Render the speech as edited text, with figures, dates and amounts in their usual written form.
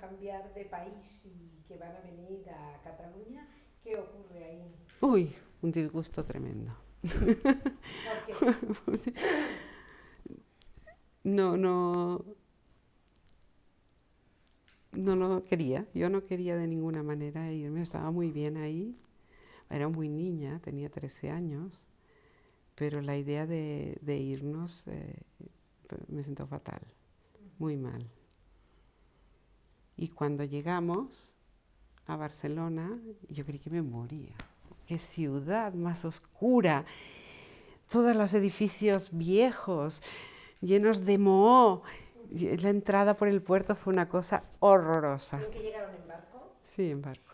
cambiar de país y que van a venir a Cataluña, ¿qué ocurre ahí? Uy, un disgusto tremendo. ¿Por qué? No, no, no lo quería. Yo no quería de ninguna manera irme. Estaba muy bien ahí. Era muy niña, tenía 13 años. Pero la idea de irnos me sentó fatal, muy mal. Y cuando llegamos a Barcelona, yo creí que me moría. ¡Qué ciudad más oscura! Todos los edificios viejos, llenos de moho. La entrada por el puerto fue una cosa horrorosa. ¿En qué llegaron en barco? Sí, en barco.